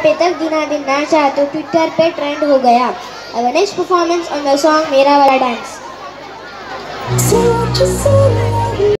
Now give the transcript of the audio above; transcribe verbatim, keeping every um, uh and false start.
पे तक दिना दिन नाचा तो ट्विटर पे ट्रेंड हो गया। Our next performance on the song मेरा वाला डांस।